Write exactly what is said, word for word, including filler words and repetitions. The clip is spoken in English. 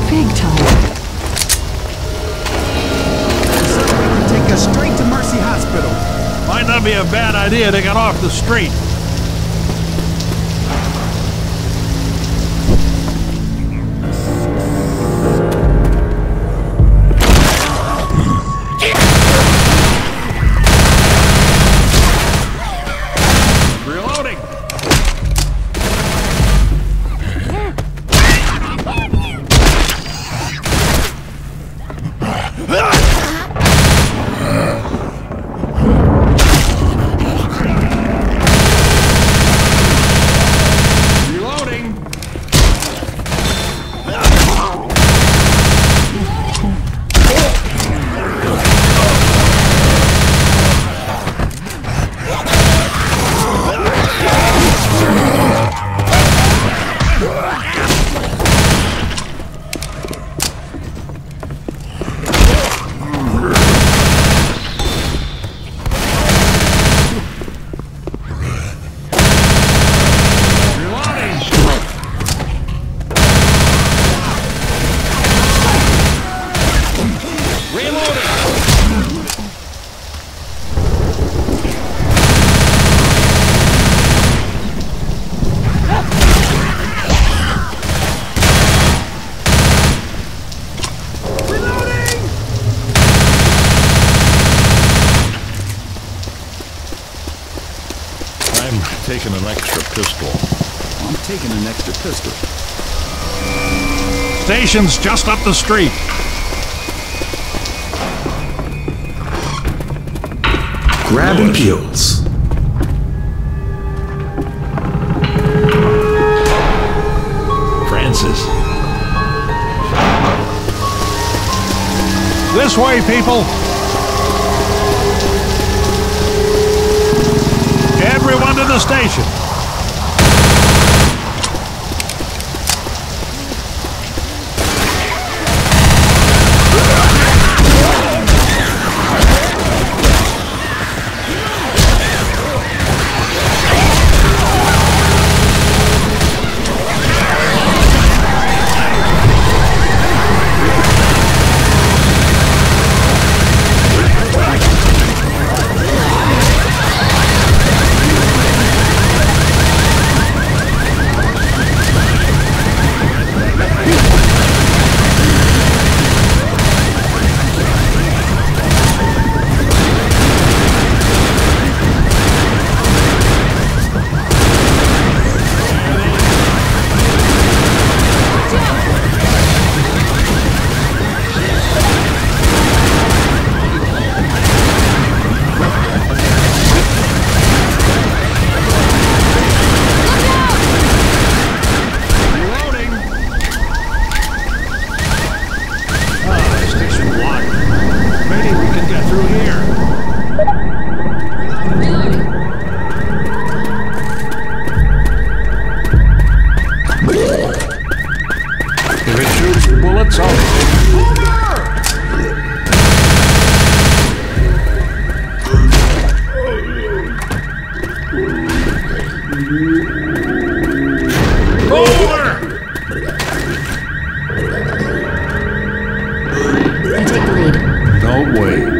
big time. Sir, we can take us straight to Mercy Hospital. Might not be a bad idea to get off the street. Reloading. I'm taking an extra pistol. I'm taking an extra pistol. Station's just up the street. Grabbing pills. Francis. This way, people. Everyone to the station. Bullets out. Over! I take the lead. No way.